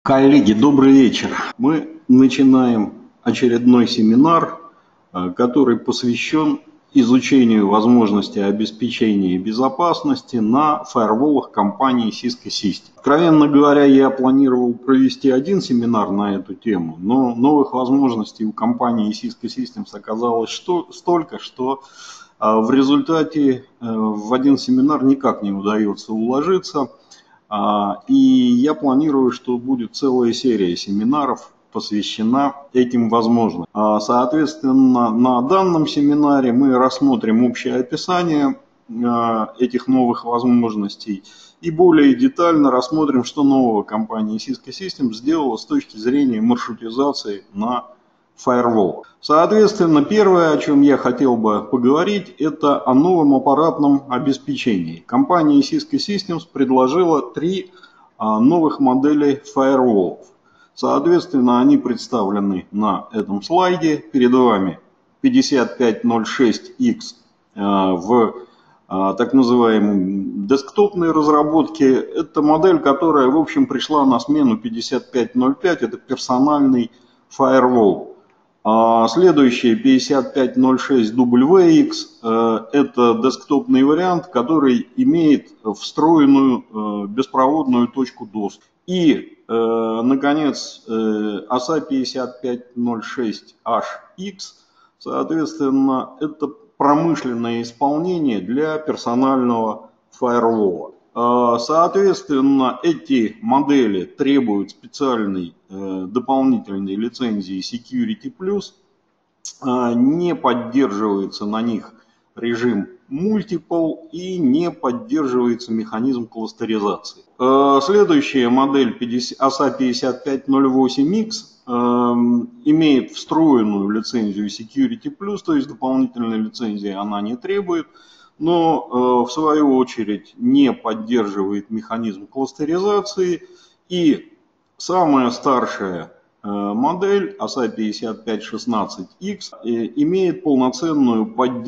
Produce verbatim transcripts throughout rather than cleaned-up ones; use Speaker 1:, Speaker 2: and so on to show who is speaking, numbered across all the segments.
Speaker 1: Коллеги, добрый вечер. Мы начинаем очередной семинар, который посвящен изучению возможностей обеспечения безопасности на фаерволах компании Cisco Systems. Откровенно говоря, я планировал провести один семинар на эту тему, но новых возможностей у компании Cisco Systems оказалось что, столько, что в результате в один семинар никак не удается уложиться. И я планирую, что будет целая серия семинаров посвящена этим возможностям. Соответственно, на данном семинаре мы рассмотрим общее описание этих новых возможностей и более детально рассмотрим, что нового компания Cisco Systems сделала с точки зрения маршрутизации на Firewall. Соответственно, первое, о чем я хотел бы поговорить, это о новом аппаратном обеспечении. Компания Cisco Systems предложила три а, новых модели Firewall. Соответственно, они представлены на этом слайде. Перед вами пятьдесят пять ноль шесть икс а, в а, так называемой десктопной разработке. Это модель, которая, в общем, пришла на смену пятьдесят пять ноль пять. Это персональный Firewall. Следующий пятьдесят пять ноль шесть дабл ю икс – это десктопный вариант, который имеет встроенную беспроводную точку доступа. И, наконец, эй эс эй пятьдесят пять ноль шесть эйч икс, соответственно, это промышленное исполнение для персонального фаервола. Соответственно, эти модели требуют специальной э, дополнительной лицензии Security плюс, э, не поддерживается на них режим Multiple и не поддерживается механизм кластеризации. Э, следующая модель эй эс эй пятьдесят пять ноль восемь икс э, имеет встроенную лицензию Security плюс, то есть дополнительной лицензии она не требует, но в свою очередь не поддерживает механизм кластеризации. И самая старшая модель эй эс эй пятьдесят пять шестнадцать икс имеет полноценную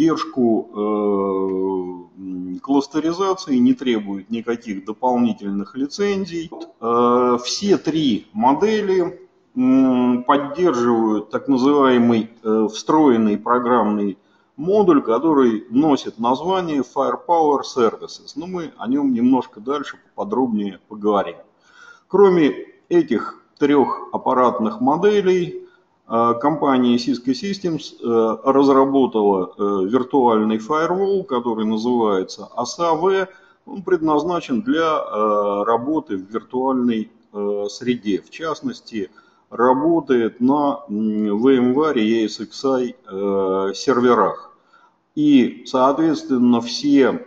Speaker 1: поддержку кластеризации, не требует никаких дополнительных лицензий. Все три модели поддерживают так называемый встроенный программный модуль, который носит название Firepower Services, но мы о нем немножко дальше поподробнее поговорим. Кроме этих трех аппаратных моделей, компания Cisco Systems разработала виртуальный Firewall, который называется эй эс эй ви. Он предназначен для работы в виртуальной среде, в частности, работает на VMware и и эс икс ай серверах. И, соответственно, все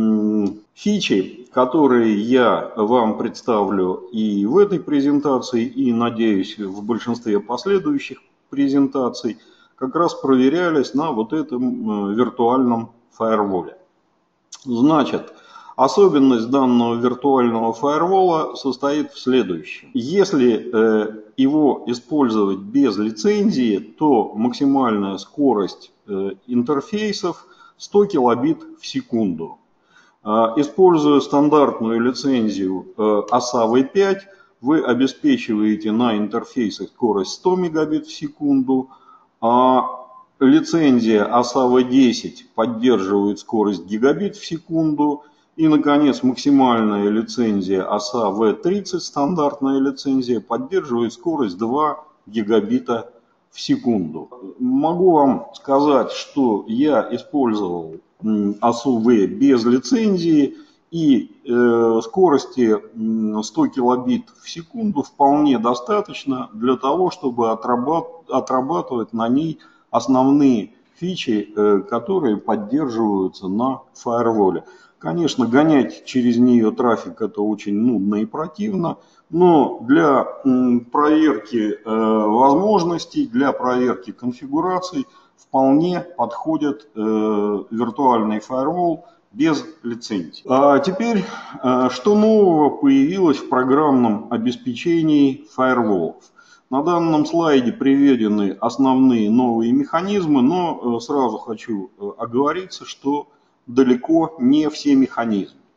Speaker 1: фичи, которые я вам представлю и в этой презентации, и, надеюсь, в большинстве последующих презентаций, как раз проверялись на вот этом виртуальном фаерволе. Значит, особенность данного виртуального фаервола состоит в следующем. Если э, его использовать без лицензии, то максимальная скорость э, интерфейсов сто килобит в секунду. Э, используя стандартную лицензию э, эй эс эй ви пять, вы обеспечиваете на интерфейсах скорость сто мегабит в секунду, а лицензия эй эс эй ви десять поддерживает скорость гигабит в секунду. И, наконец, максимальная лицензия эй эс эй ви тридцать, стандартная лицензия, поддерживает скорость два гигабита в секунду. Могу вам сказать, что я использовал эй эс эй ви без лицензии, и э, скорости сто килобит в секунду вполне достаточно для того, чтобы отрабат- отрабатывать на ней основные фичи, э, которые поддерживаются на фаерволе. Конечно, гонять через нее трафик это очень нудно и противно, но для проверки возможностей, для проверки конфигураций вполне подходит виртуальный фаервол без лицензии. А теперь, что нового появилось в программном обеспечении фаерволов? На данном слайде приведены основные новые механизмы, но сразу хочу оговориться, что далеко не все механизмы.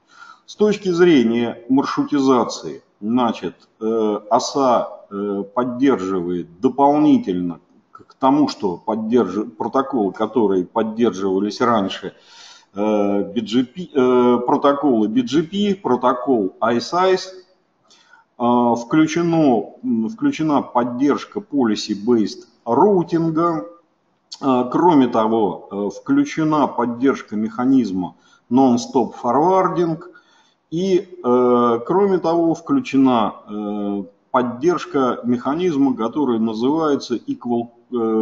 Speaker 1: С точки зрения маршрутизации, значит, оса поддерживает дополнительно к тому, что поддерживает протоколы, которые поддерживались раньше, би джи пи, протоколы би джи пи, протокол айсайс, включено, включена поддержка policy-based роутинга. Кроме того, включена поддержка механизма non-stop forwarding. И, кроме того, включена поддержка механизма, который называется Equal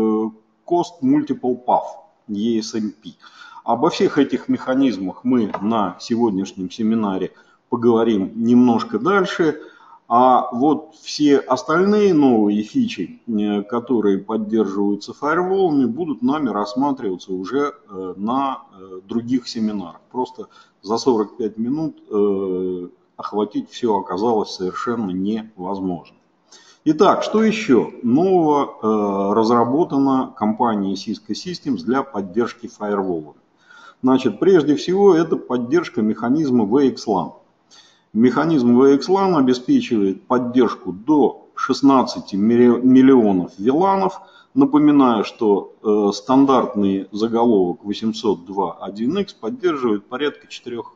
Speaker 1: Cost Multiple Path, и эс эм пи. Обо всех этих механизмах мы на сегодняшнем семинаре поговорим немножко дальше. А вот все остальные новые фичи, которые поддерживаются фаерволами, будут нами рассматриваться уже на других семинарах. Просто за сорок пять минут охватить все оказалось совершенно невозможно. Итак, что еще нового разработано компанией Cisco Systems для поддержки фаерволов? Значит, прежде всего это поддержка механизма ви экс лан. Механизм ви экс лан обеспечивает поддержку до шестнадцати миллионов виланов. Напоминаю, что э, стандартный заголовок восемьсот два точка один икс поддерживает порядка четырёх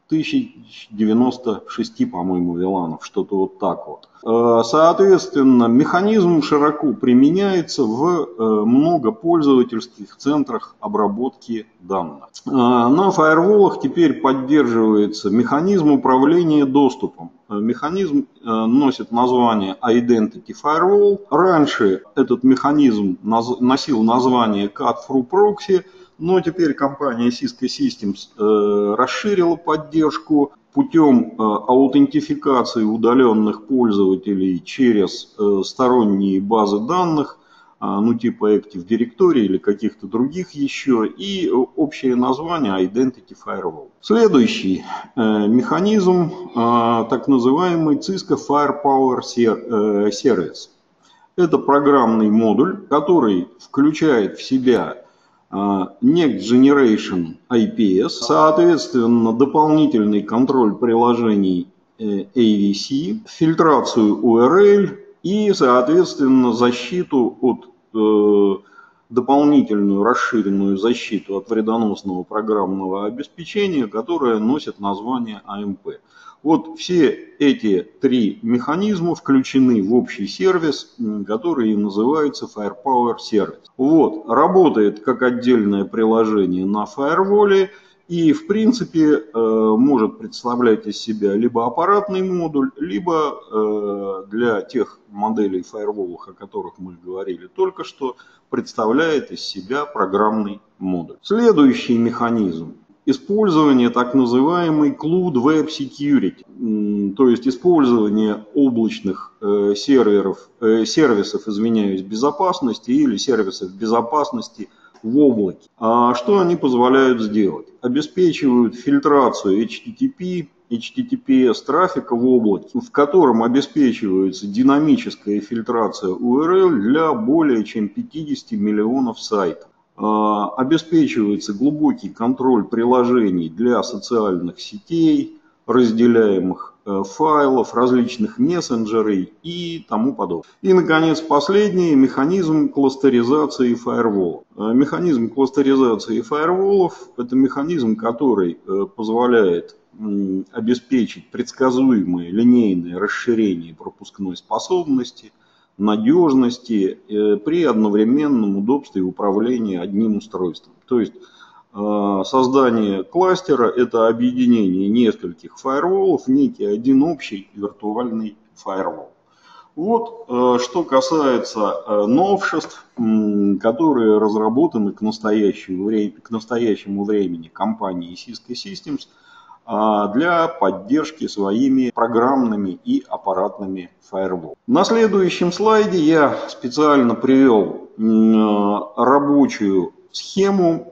Speaker 1: тысяч девяносто шесть, по-моему, виланов, что-то вот так вот. Э, соответственно, механизм широко применяется в э, многопользовательских центрах обработки данных. Э, на фаерволах теперь поддерживается механизм управления доступом. Механизм носит название Identity Firewall. Раньше этот механизм носил название Cut-Through Proxy, но теперь компания Cisco Systems расширила поддержку путем аутентификации удаленных пользователей через сторонние базы данных, ну типа Active Directory или каких-то других еще, и общее название Identity Firewall. Следующий э, механизм, э, так называемый Cisco Firepower Service. Это программный модуль, который включает в себя э, Next Generation ай пи эс, соответственно, дополнительный контроль приложений э, эй ви си, фильтрацию ю ар эл, и, соответственно, защиту от, э, дополнительную расширенную защиту от вредоносного программного обеспечения, которое носит название эй эм пи. Вот все эти три механизма включены в общий сервис, который и называется Firepower Service. Вот, работает как отдельное приложение на фаерволе. И, в принципе, может представлять из себя либо аппаратный модуль, либо для тех моделей фаерволов, о которых мы говорили только что, представляет из себя программный модуль. Следующий механизм – использование так называемой Cloud Web Security, то есть использование облачных серверов, сервисов, извиняюсь, безопасности или сервисов безопасности в облаке. А что они позволяют сделать? Обеспечивают фильтрацию эйч ти ти пи, эйч ти ти пи эс трафика в облаке, в котором обеспечивается динамическая фильтрация ю ар эл для более чем пятидесяти миллионов сайтов. А, обеспечивается глубокий контроль приложений для социальных сетей, разделяемых файлов, различных мессенджерей и тому подобное. И, наконец, последний механизм кластеризации фаерволов. Механизм кластеризации фаерволов – это механизм, который позволяет обеспечить предсказуемое линейное расширение пропускной способности, надежности при одновременном удобстве управления одним устройством. То есть создание кластера – это объединение нескольких фаерволов в некий один общий виртуальный фаервол. Вот что касается новшеств, которые разработаны к настоящему времени, к настоящему времени компанией Cisco Systems для поддержки своими программными и аппаратными фаерволами. На следующем слайде я специально привел рабочую схему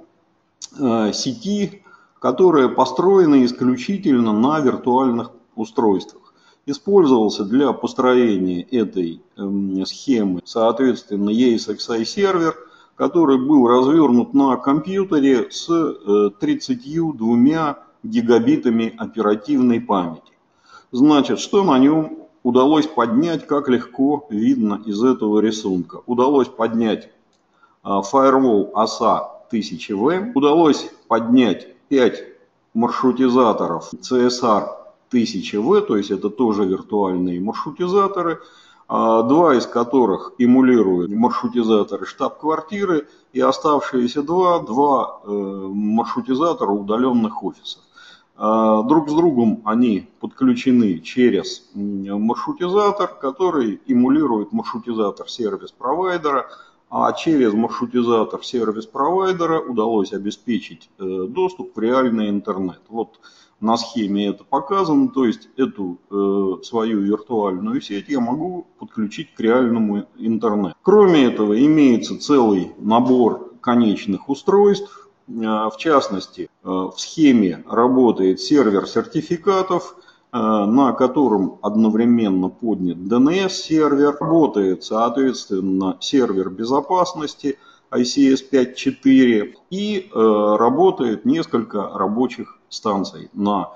Speaker 1: сети, которая построена исключительно на виртуальных устройствах. Использовался для построения этой схемы, соответственно, и эс икс ай сервер, который был развернут на компьютере с тридцатью двумя гигабитами оперативной памяти. Значит, что на нем удалось поднять, как легко видно из этого рисунка. Удалось поднять Firewall эй эс эй тысяча вэ, удалось поднять пять маршрутизаторов си эс ар тысяча вэ, то есть это тоже виртуальные маршрутизаторы, два из которых эмулируют маршрутизаторы штаб-квартиры, и оставшиеся два, два маршрутизатора удаленных офисов. Друг с другом они подключены через маршрутизатор, который эмулирует маршрутизатор сервис-провайдера, а через маршрутизатор сервис-провайдера удалось обеспечить доступ в реальный интернет. Вот на схеме это показано, то есть эту э, свою виртуальную сеть я могу подключить к реальному интернету. Кроме этого имеется целый набор конечных устройств. В частности, в схеме работает сервер сертификатов, на котором одновременно поднят ди эн эс-сервер, работает, соответственно, сервер безопасности ай си эс пять точка четыре и работает несколько рабочих станций, на,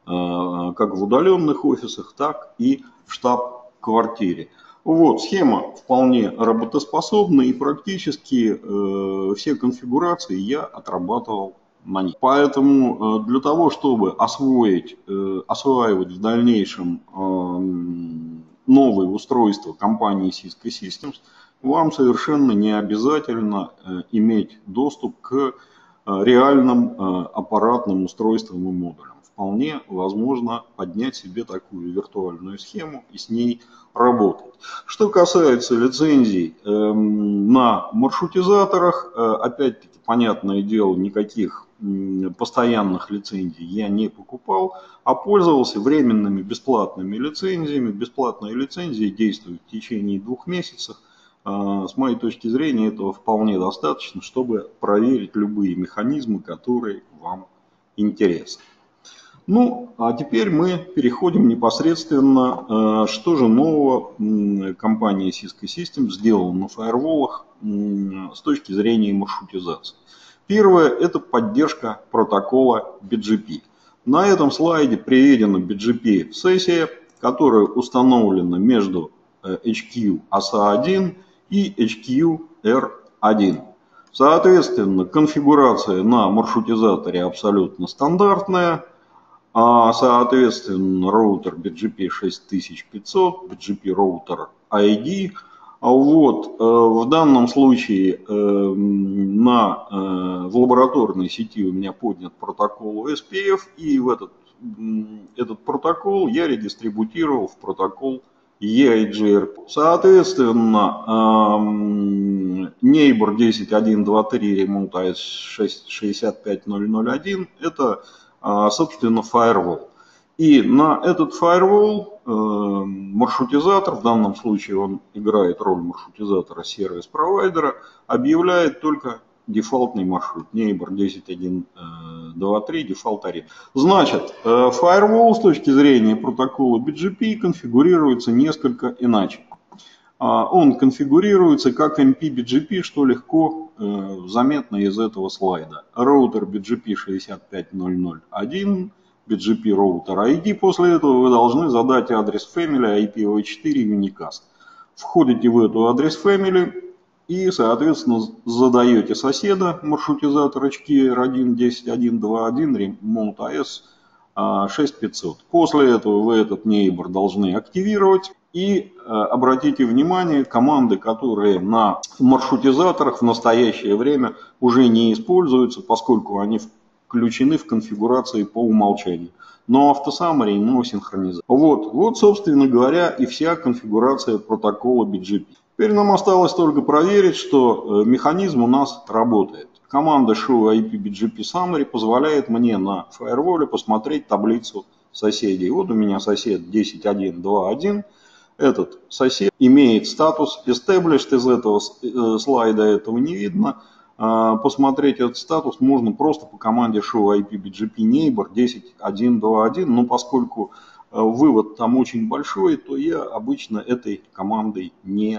Speaker 1: как в удаленных офисах, так и в штаб-квартире. Вот, схема вполне работоспособна, и практически э, все конфигурации я отрабатывал на ней. Поэтому э, для того, чтобы освоить, э, осваивать в дальнейшем э, новые устройства компании Cisco Systems, вам совершенно не обязательно э, иметь доступ к э, реальным э, аппаратным устройствам и модулям. Вполне возможно поднять себе такую виртуальную схему и с ней работать. Что касается лицензий э, на маршрутизаторах, э, опять-таки, понятное дело, никаких э, постоянных лицензий я не покупал, а пользовался временными бесплатными лицензиями. Бесплатные лицензии действуют в течение двух месяцев. Э, с моей точки зрения, этого вполне достаточно, чтобы проверить любые механизмы, которые вам интересны. Ну, а теперь мы переходим непосредственно, что же нового компания Cisco Systems сделала на фаерволах с точки зрения маршрутизации. Первое – это поддержка протокола би джи пи. На этом слайде приведена би джи пи-сессия, которая установлена между эйч кью эй эс эй один и эйч кью эр один. Соответственно, конфигурация на маршрутизаторе абсолютно стандартная. А, соответственно, роутер би джи пи шесть тысяч пятьсот, би джи пи роутер ай ди. Вот, в данном случае на, в лабораторной сети у меня поднят протокол о эс пи эф, и в этот, этот протокол я редистрибутировал в протокол и ай джи ар пи. Соответственно, Neighbor десять точка один точка два точка три Remote эй эс шестьдесят пять точка ноль ноль один это, собственно, firewall. И на этот firewall э, маршрутизатор, в данном случае он играет роль маршрутизатора сервис-провайдера, объявляет только дефолтный маршрут. Neighbor десять точка один точка два точка три, дефолт один. Значит, э, firewall с точки зрения протокола би джи пи конфигурируется несколько иначе. Он конфигурируется как эм пи би джи пи, что легко э, заметно из этого слайда. Роутер би джи пи шестьдесят пять точка ноль ноль один, би джи пи роутер ай ди. После этого вы должны задать адрес family ай пи ви четыре unicast. Входите в эту адрес family и, соответственно, задаете соседа маршрутизатор эйч кью эр один десять точка один точка два точка один Remote эй эс шесть тысяч пятьсот. После этого вы этот neighbor должны активировать. И э, обратите внимание, команды, которые на маршрутизаторах в настоящее время уже не используются, поскольку они включены в конфигурации по умолчанию. Но автосаммари, но синхронизация. Вот, вот, собственно говоря, и вся конфигурация протокола би джи пи. Теперь нам осталось только проверить, что э, механизм у нас работает. Команда show ай пи би джи пи summary позволяет мне на фаерволе посмотреть таблицу соседей. Вот у меня сосед десять точка один точка два точка один. Этот сосед имеет статус established, из этого слайда этого не видно. Посмотреть этот статус можно просто по команде show ай пи би джи пи neighbor десять точка один точка два точка один, но поскольку вывод там очень большой, то я обычно этой командой не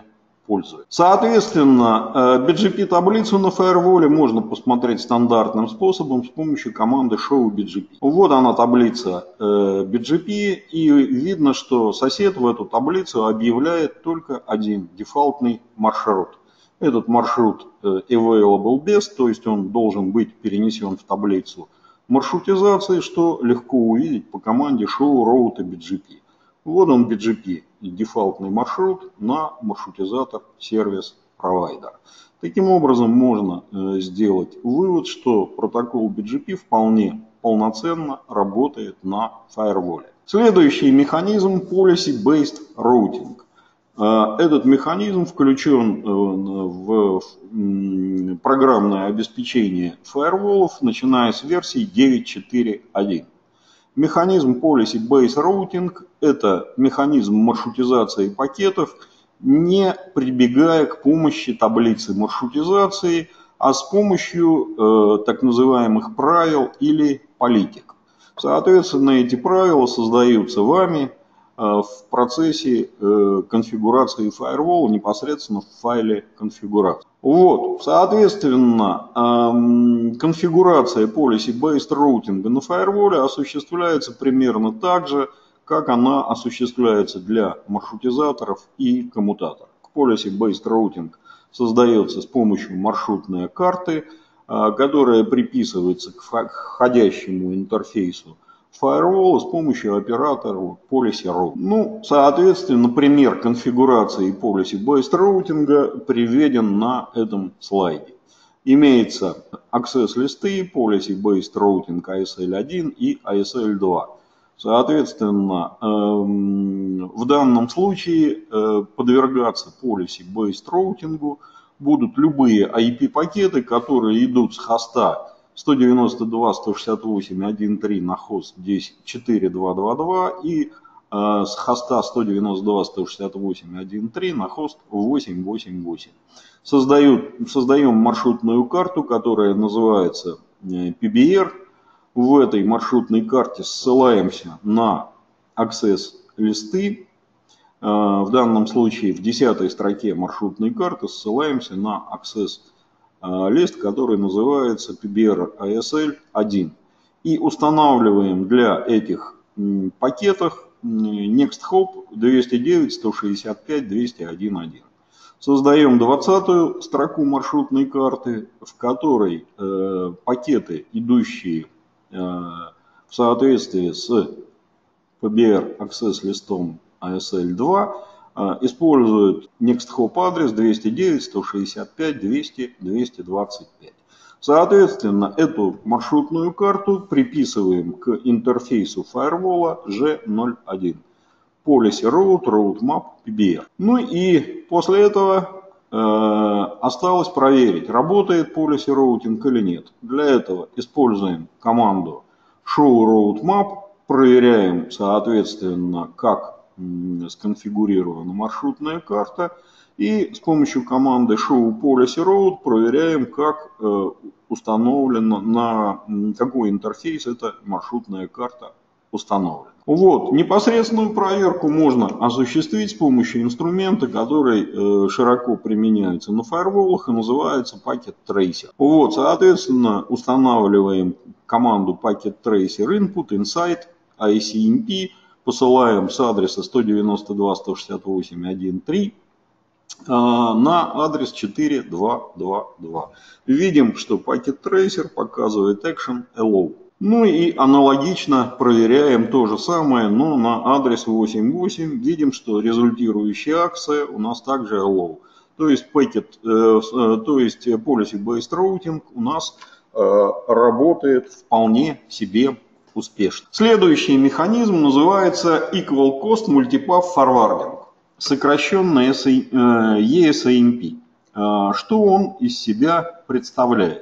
Speaker 1: пользуется. Соответственно, би джи пи-таблицу на фаерволе можно посмотреть стандартным способом с помощью команды show би джи пи. Вот она, таблица би джи пи, и видно, что сосед в эту таблицу объявляет только один дефолтный маршрут. Этот маршрут available best, то есть он должен быть перенесен в таблицу маршрутизации, что легко увидеть по команде show route би джи пи. Вот он би джи пи, дефолтный маршрут на маршрутизатор сервис-провайдер. Таким образом можно сделать вывод, что протокол би джи пи вполне полноценно работает на фаерволе. Следующий механизм – Policy-Based Routing. Этот механизм включен в программное обеспечение фаерволов, начиная с версии девять точка четыре точка один. Механизм Policy-Based Routing – это механизм маршрутизации пакетов, не прибегая к помощи таблицы маршрутизации, а с помощью э, так называемых правил или политик. Соответственно, эти правила создаются вами э, в процессе э, конфигурации Firewall непосредственно в файле конфигурации. Вот, соответственно, э, конфигурация Policy-Based Routing на Firewall осуществляется примерно так же, как она осуществляется для маршрутизаторов и коммутаторов. Policy-Based Routing создается с помощью маршрутной карты, которая приписывается к входящему интерфейсу Firewall с помощью оператора Policy-Route. Ну, соответственно, пример конфигурации Policy-Based Routing приведен на этом слайде. Имеется access-листы Policy-Based Routing эй эс эл один и эй эс эл два. Соответственно, в данном случае подвергаться Policy-Based Routing будут любые ай пи-пакеты, которые идут с хоста сто девяносто два точка сто шестьдесят восемь точка один точка три на хост четыре точка два точка два точка два и с хоста сто девяносто два точка сто шестьдесят восемь точка один точка три на хост восемь точка восемь точка восемь. Создают, создаем маршрутную карту, которая называется пи би ар. В этой маршрутной карте ссылаемся на access-листы. В данном случае в десятой строке маршрутной карты ссылаемся на access-лист, который называется пи би ар эй эс эл один. И устанавливаем для этих пакетов NextHop двести девять точка сто шестьдесят пять точка двести один точка один. Создаем двадцатую строку маршрутной карты, в которой э, пакеты, идущие в соответствии с пи би ар Access листом эй эс эл два, используют NextHop адрес двести девять точка сто шестьдесят пять точка двести точка двести двадцать пять. Соответственно, эту маршрутную карту приписываем к интерфейсу Firewall джи ноль один. Policy Route, Route Map, пи би ар. Ну и после этого э, осталось проверить, работает Policy Routing или нет. Для этого используем команду show route map, проверяем, соответственно, как м, сконфигурирована маршрутная карта, и с помощью команды show policy route проверяем, как э, установлено, на м, какой интерфейс эта маршрутная карта установлена. Вот, непосредственную проверку можно осуществить с помощью инструмента, который э, широко применяется на фаерволах и называется Packet Tracer. Вот, соответственно, устанавливаем команду Packet Tracer Input, Insight, ай си эм пи, посылаем с адреса сто девяносто два точка сто шестьдесят восемь точка один точка три э, на адрес четыре точка два точка два точка два. Видим, что Packet Tracer показывает Action Allow. Ну и аналогично проверяем то же самое, но на адрес восемь точка восемь. Видим, что результирующая акция у нас также allow. То есть, packet, э, то есть policy-based routing у нас э, работает вполне себе успешно. Следующий механизм называется Equal Cost Multipath Forwarding, сокращенно и эс эй эм пи. Э, что он из себя представляет?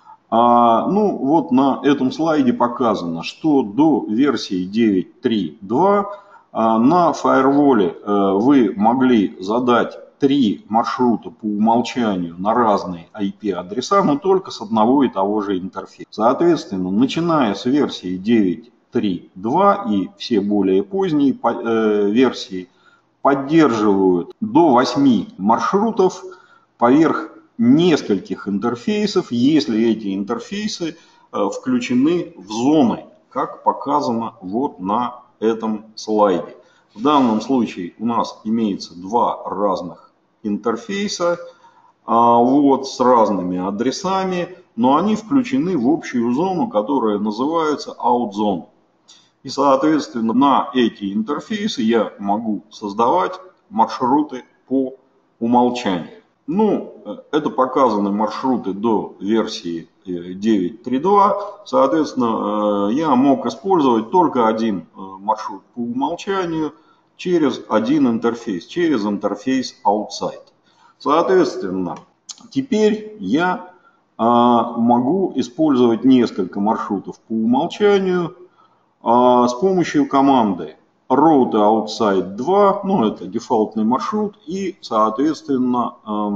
Speaker 1: А, ну, вот на этом слайде показано, что до версии девять точка три точка два а, на Firewall а, вы могли задать три маршрута по умолчанию на разные ай пи-адреса, но только с одного и того же интерфейса. Соответственно, начиная с версии девять точка три точка два и все более поздние э, версии, поддерживают до восьми маршрутов поверх нескольких интерфейсов, если эти интерфейсы включены в зоны, как показано вот на этом слайде. В данном случае у нас имеется два разных интерфейса вот, с разными адресами, но они включены в общую зону, которая называется OutZone. И, соответственно, на эти интерфейсы я могу создавать маршруты по умолчанию. Ну, это показаны маршруты до версии девять точка три точка два. Соответственно, я мог использовать только один маршрут по умолчанию через один интерфейс, через интерфейс Outside. Соответственно, теперь я могу использовать несколько маршрутов по умолчанию с помощью команды route outside два, ну это дефолтный маршрут, и соответственно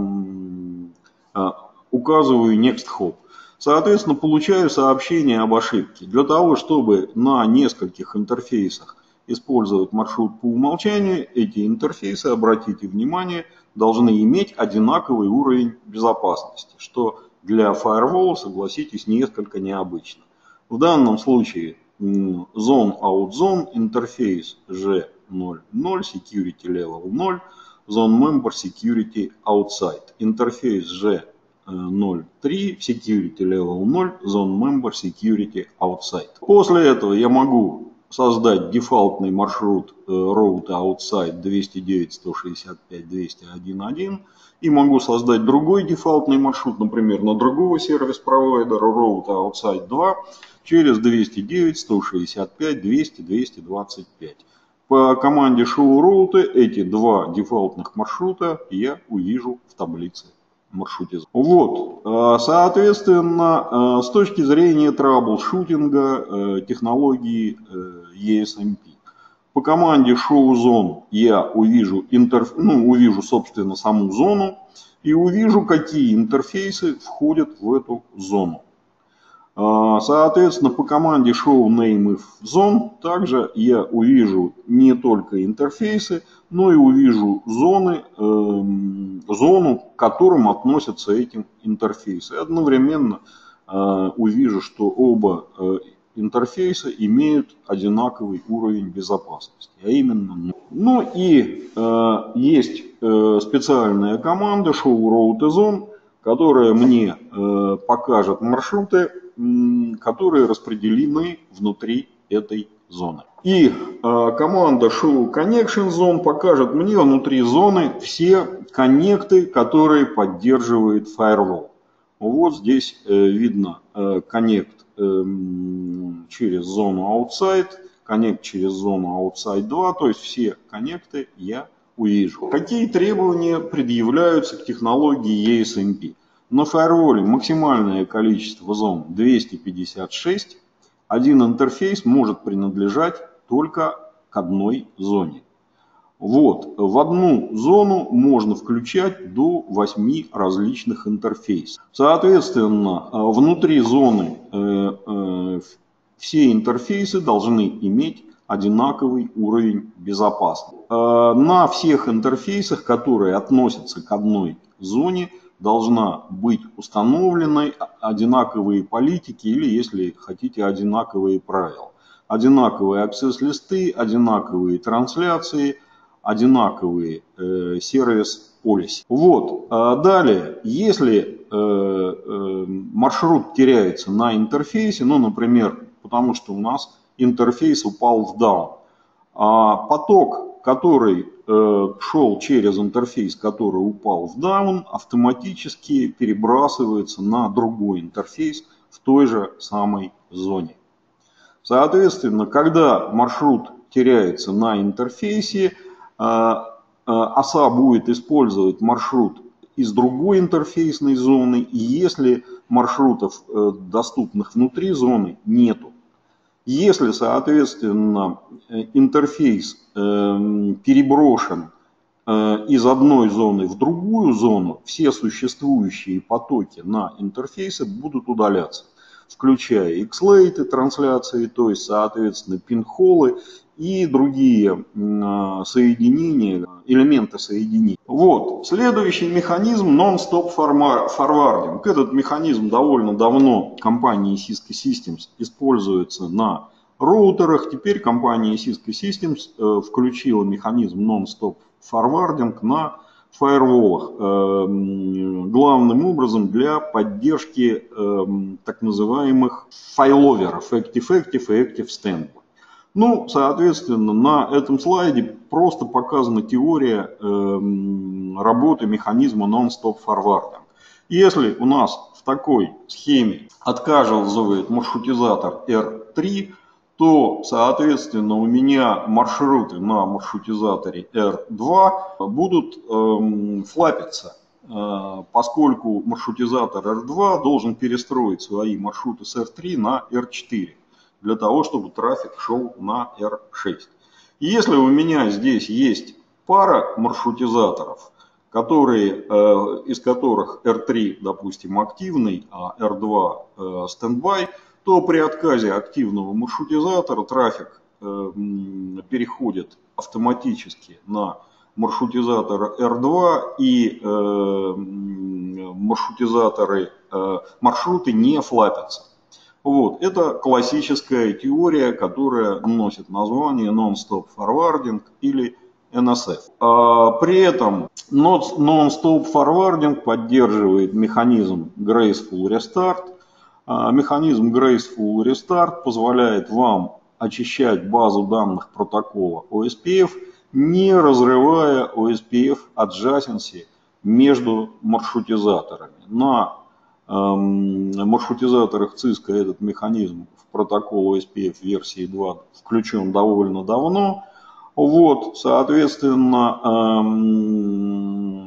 Speaker 1: указываю next hop. Соответственно, получаю сообщение об ошибке. Для того, чтобы на нескольких интерфейсах использовать маршрут по умолчанию, эти интерфейсы, обратите внимание, должны иметь одинаковый уровень безопасности, что для Firewall, согласитесь, несколько необычно. В данном случае Zone OutZone интерфейс джи ноль ноль, Security Level ноль, Zone Member Security Outside, интерфейс джи ноль три, Security Level ноль, Zone Member Security Outside. После этого я могу создать дефолтный маршрут Route Outside двести девять точка сто шестьдесят пять точка двести один точка один и могу создать другой дефолтный маршрут, например, на другого сервис-провайдера Route Outside два через двести девять точка сто шестьдесят пять точка двести точка двести двадцать пять. По команде show route эти два дефолтных маршрута я увижу в таблице маршрутизации. Вот, соответственно, с точки зрения траблшутинга технологии и эс эм пи. По команде showZone я увижу, интерф... ну, увижу, собственно, саму зону и увижу, какие интерфейсы входят в эту зону. Соответственно, по команде showNameIfZone также я увижу не только интерфейсы, но и увижу зоны, э, зону, к которым относятся эти интерфейсы. Одновременно э, увижу, что оба э, интерфейса имеют одинаковый уровень безопасности, а именно ноль. Ну и э, есть э, специальная команда showRouteZone, которая мне э, покажет маршруты, которые распределены внутри этой зоны. И э, команда showConnectionZone покажет мне внутри зоны все коннекты, которые поддерживает Firewall. Вот здесь э, видно э, коннект э, через зону Outside, коннект через зону Outside два, то есть все коннекты я увижу. Какие требования предъявляются к технологии и эс эм пи? На Firewall максимальное количество зон двести пятьдесят шесть. Один интерфейс может принадлежать только к одной зоне. Вот, в одну зону можно включать до восьми различных интерфейсов. Соответственно, внутри зоны э, э, все интерфейсы должны иметь одинаковый уровень безопасности. Э, на всех интерфейсах, которые относятся к одной зоне, должна быть установлены одинаковые политики или, если хотите, одинаковые правила. Одинаковые аксесс-листы, одинаковые трансляции, одинаковые э, сервис-полиси. Вот. А далее, если э, э, маршрут теряется на интерфейсе, ну, например, потому что у нас интерфейс упал в даун, а поток, который э, шел через интерфейс, который упал в даун, автоматически перебрасывается на другой интерфейс в той же самой зоне. Соответственно, когда маршрут теряется на интерфейсе, э, э, оса будет использовать маршрут из другой интерфейсной зоны, и если маршрутов, э, доступных внутри зоны, нету. Если, соответственно, интерфейс э, переброшен э, из одной зоны в другую зону, все существующие потоки на интерфейсе будут удаляться, включая икс-лейты трансляции, то есть, соответственно, пинхолы и другие э, соединения, элементы соединить. Вот. Следующий механизм non-stop forwarding. Этот механизм довольно давно компанией Cisco Systems используется на роутерах. Теперь компания Cisco Systems включила механизм non-stop forwarding на фаерволах, главным образом для поддержки так называемых файловеров Active-Active и Active-Standby. Ну, соответственно, на этом слайде просто показана теория работы механизма non-stop forwarding. Если у нас в такой схеме отказывает маршрутизатор эр три, то, соответственно, у меня маршруты на маршрутизаторе эр два будут эм, флапиться, э, поскольку маршрутизатор эр два должен перестроить свои маршруты с эр три на эр четыре, для того, чтобы трафик шел на эр шесть. И если у меня здесь есть пара маршрутизаторов, которые, э, из которых эр три, допустим, активный, а эр два э, стендбай, то при отказе активного маршрутизатора трафик э, переходит автоматически на маршрутизатор эр два, и э, маршрутизаторы, э, маршруты не флапятся. Вот. Это классическая теория, которая носит название non-stop forwarding или эн эс эф. А при этом non-stop forwarding поддерживает механизм Graceful Restart. Механизм Graceful Restart позволяет вам очищать базу данных протокола о эс пи эф, не разрывая о эс пи эф adjacency между маршрутизаторами. На эм, маршрутизаторах Cisco этот механизм в протокол о эс пи эф версии два включен довольно давно. Вот, соответственно, эм,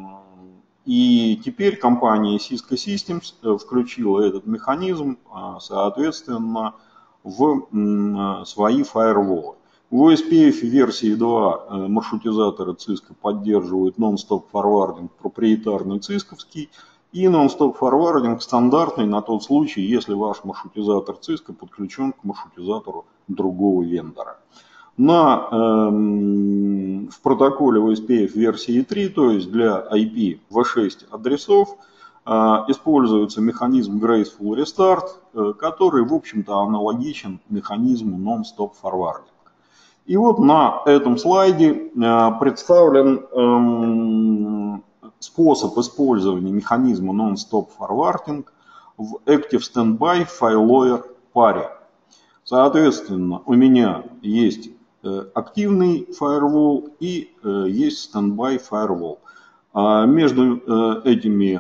Speaker 1: и теперь компания Cisco Systems включила этот механизм, соответственно, в свои фаерволы. В о эс пи эф версии два маршрутизаторы Cisco поддерживают non-stop forwarding проприетарный цисковский и non-stop forwarding стандартный на тот случай, если ваш маршрутизатор Cisco подключен к маршрутизатору другого вендора. На, эм, в протоколе о эс пи эф версии три, то есть для ай пи ви шесть адресов, э, используется механизм Graceful Restart, э, который, в общем-то, аналогичен механизму non-stop forwarding. И вот на этом слайде э, представлен эм, способ использования механизма non-stop forwarding в Active Standby Failover паре. Соответственно, у меня есть активный фаервол и есть стендбай фаервол. Между этими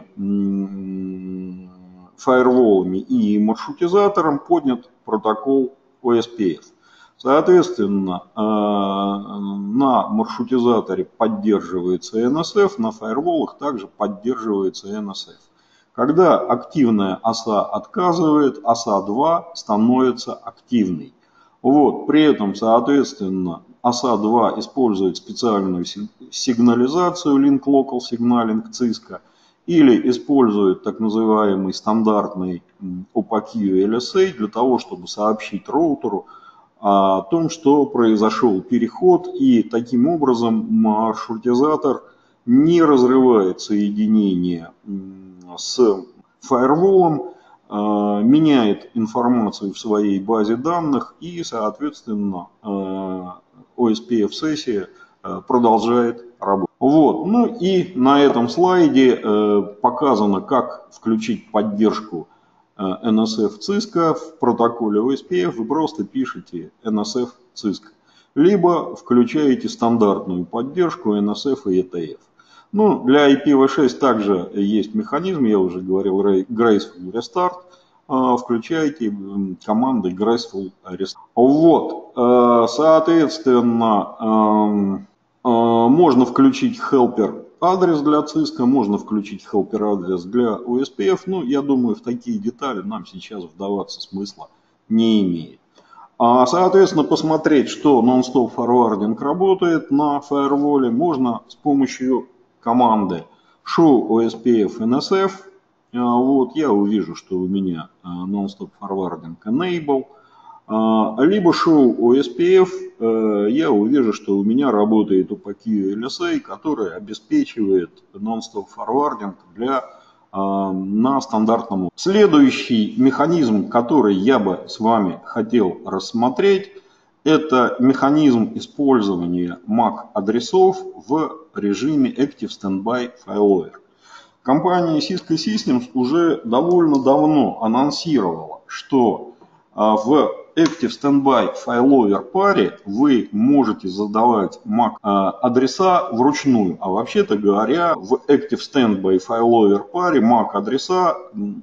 Speaker 1: фаерволами и маршрутизатором поднят протокол о эс пи эф. Соответственно, на маршрутизаторе поддерживается эн эс эф, на фаерволах также поддерживается эн эс эф. Когда активная оса отказывает, оса два становится активной. Вот, при этом, соответственно, оса два использует специальную сигнализацию Link Local Signaling Cisco или использует так называемый стандартный о пи кью эл эс эй для того, чтобы сообщить роутеру о том, что произошел переход, и таким образом маршрутизатор не разрывает соединение с фаерволом, меняет информацию в своей базе данных и, соответственно, о эс пи эф-сессия продолжает работать. Вот. Ну и на этом слайде показано, как включить поддержку эн эс эф Cisco в протоколе о эс пи эф. Вы просто пишете эн эс эф Cisco, либо включаете стандартную поддержку эн эс эф и и ти эф. Ну, для ай пи ви шесть также есть механизм, я уже говорил, Graceful Restart. Включайте команды Graceful Restart. Вот, соответственно, можно включить helper адрес для Cisco, можно включить helper адрес для о эс пи эф. Ну, я думаю, в такие детали нам сейчас вдаваться смысла не имеет. Соответственно, посмотреть, что non-stop forwarding работает на фаерволе, можно с помощью команды show о эс пи эф эн эс эф. Вот, я увижу, что у меня non-stop forwarding enable. либо шоу о эс пи эф, я увижу, что у меня работает о пи кью эл эс эй, который обеспечивает non-stop forwarding для, на стандартном уровне. Следующий механизм, который я бы с вами хотел рассмотреть, это механизм использования мак-адресов в режиме Active Standby Failover. Компания Cisco Systems уже довольно давно анонсировала, что в Active Standby Failover паре вы можете задавать мак-адреса вручную, а вообще-то говоря, в Active Standby Failover паре мак-адреса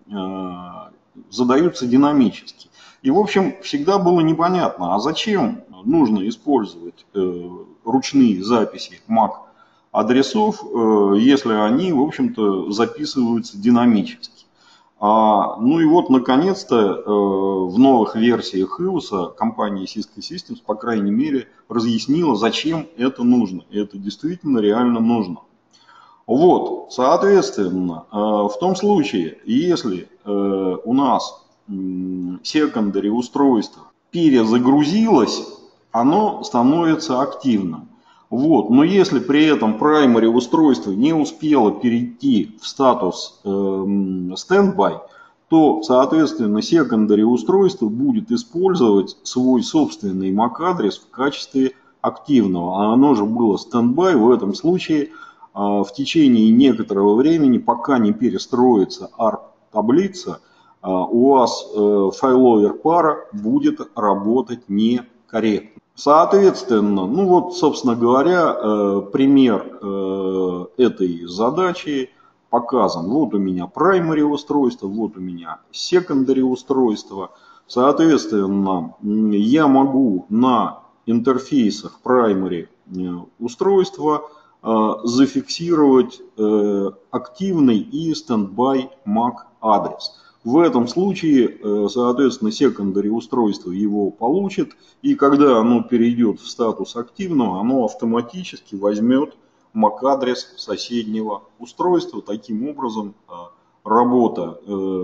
Speaker 1: задаются динамически. И, в общем, всегда было непонятно, а зачем нужно использовать ручные записи мак-адресов, если они, в общем-то, записываются динамически. А, ну и вот, наконец-то, э, в новых версиях ай о эс компания Cisco Systems, по крайней мере, разъяснила, зачем это нужно. И это действительно реально нужно. Вот, соответственно, э, в том случае, если э, у нас secondary устройство перезагрузилось, оно становится активным. Вот. Но если при этом primary устройство не успело перейти в статус э, standby, то, соответственно, secondary устройство будет использовать свой собственный мак-адрес в качестве активного. А оно же было standby в этом случае э, в течение некоторого времени, пока не перестроится арп-таблица, э, у вас э, failover пара будет работать некорректно. Соответственно, ну вот, собственно говоря, пример этой задачи показан. Вот у меня primary устройство, вот у меня secondary устройство. Соответственно, я могу на интерфейсах primary устройства зафиксировать активный и standby мак адрес. В этом случае, соответственно, secondary устройство его получит, и когда оно перейдет в статус активного, оно автоматически возьмет мак-адрес соседнего устройства. Таким образом, работа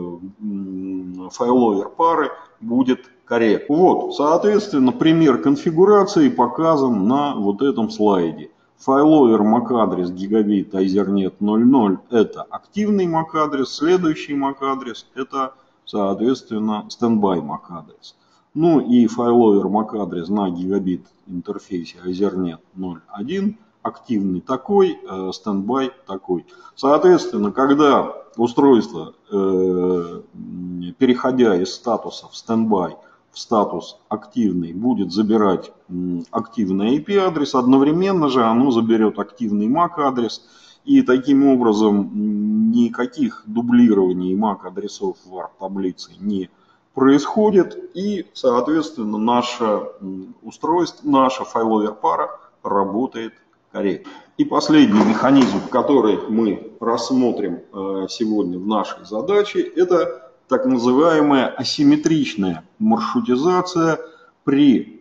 Speaker 1: файловер пары будет корректна. Вот, соответственно, пример конфигурации показан на вот этом слайде. Failover мак-адрес гигабит Ethernet ноль ноль это активный мак-адрес, следующий мак-адрес это, соответственно, standby мак-адрес. Ну и Failover мак-адрес на гигабит интерфейсе Ethernet ноль один активный такой, standby такой. Соответственно, когда устройство, переходя из статуса в standby в статус активный, будет забирать активный ай пи-адрес, одновременно же оно заберет активный мак-адрес, и таким образом никаких дублирований мак-адресов в арп-таблице не происходит, и, соответственно, наше устройство, наша файловер пара работает корректно. И последний механизм, который мы рассмотрим сегодня в нашей задаче, это так называемая асимметричная маршрутизация при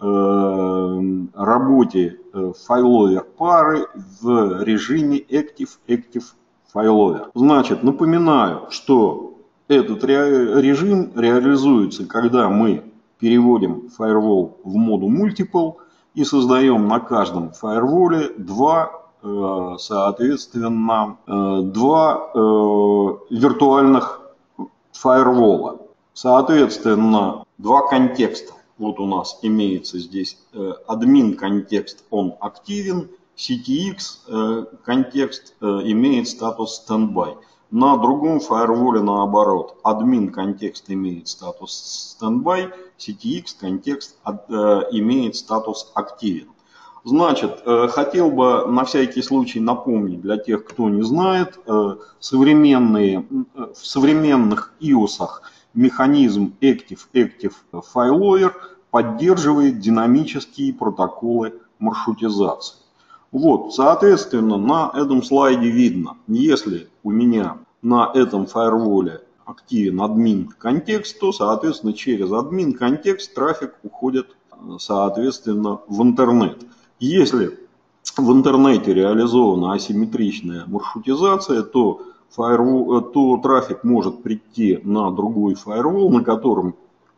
Speaker 1: э, работе э, файловер пары в режиме Active-Active Failover. Значит, напоминаю, что этот ре режим реализуется, когда мы переводим firewall в моду Multiple и создаем на каждом фаерволе два, э, соответственно, э, два э, виртуальных фаервола. Соответственно, два контекста. Вот у нас имеется здесь э, админ контекст, он активен, си ти экс э, контекст э, имеет статус standby. На другом фаерволе наоборот, админ контекст имеет статус standby, си ти экс контекст э, имеет статус активен. Значит, хотел бы на всякий случай напомнить для тех, кто не знает, современные, в современных ай о эс механизм Active-Active Failover поддерживает динамические протоколы маршрутизации. Вот, соответственно, на этом слайде видно, если у меня на этом фаерволе активен админ контекст, то, соответственно, через админ контекст трафик уходит, соответственно, в интернет. Если в интернете реализована асимметричная маршрутизация, то, фаервол, то трафик может прийти на другой фаервол, на котором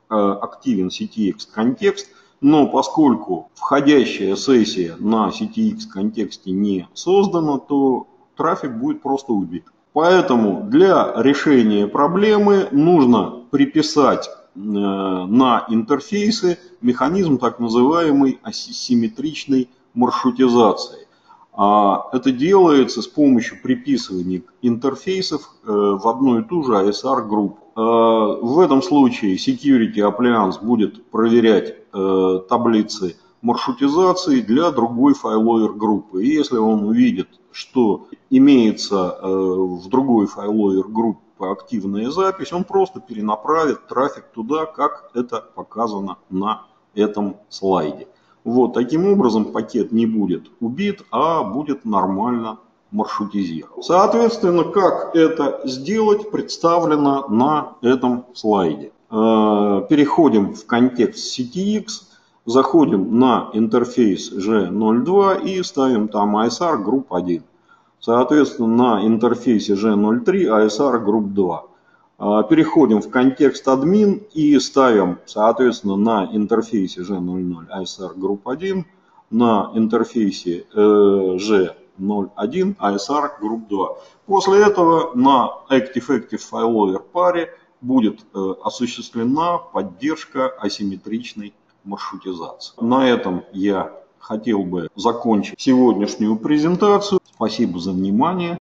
Speaker 1: активен си ти экс контекст, но поскольку входящая сессия на си ти экс контексте не создана, то трафик будет просто убит. Поэтому для решения проблемы нужно приписать на интерфейсы механизм так называемой асимметричной маршрутизации. Это делается с помощью приписывания интерфейсов в одну и ту же эй эс ар-группу. В этом случае Security Appliance будет проверять таблицы маршрутизации для другой файловер группы. И если он увидит, что имеется в другой файловер группе активная запись, он просто перенаправит трафик туда, как это показано на этом слайде. Вот таким образом пакет не будет убит, а будет нормально маршрутизирован. Соответственно, как это сделать, представлено на этом слайде. Переходим в контекст си ти экс, заходим на интерфейс джи ноль два и ставим там эй эс ар групп один. Соответственно, на интерфейсе джи ноль три эй эс ар групп два. Переходим в контекст админ и ставим, соответственно, на интерфейсе джи ноль ноль эй эс ар групп один, на интерфейсе джи ноль один эй эс ар групп два. После этого на Active-Active Failover паре будет осуществлена поддержка асимметричной маршрутизации. На этом я хотел бы закончить сегодняшнюю презентацию. Спасибо за внимание.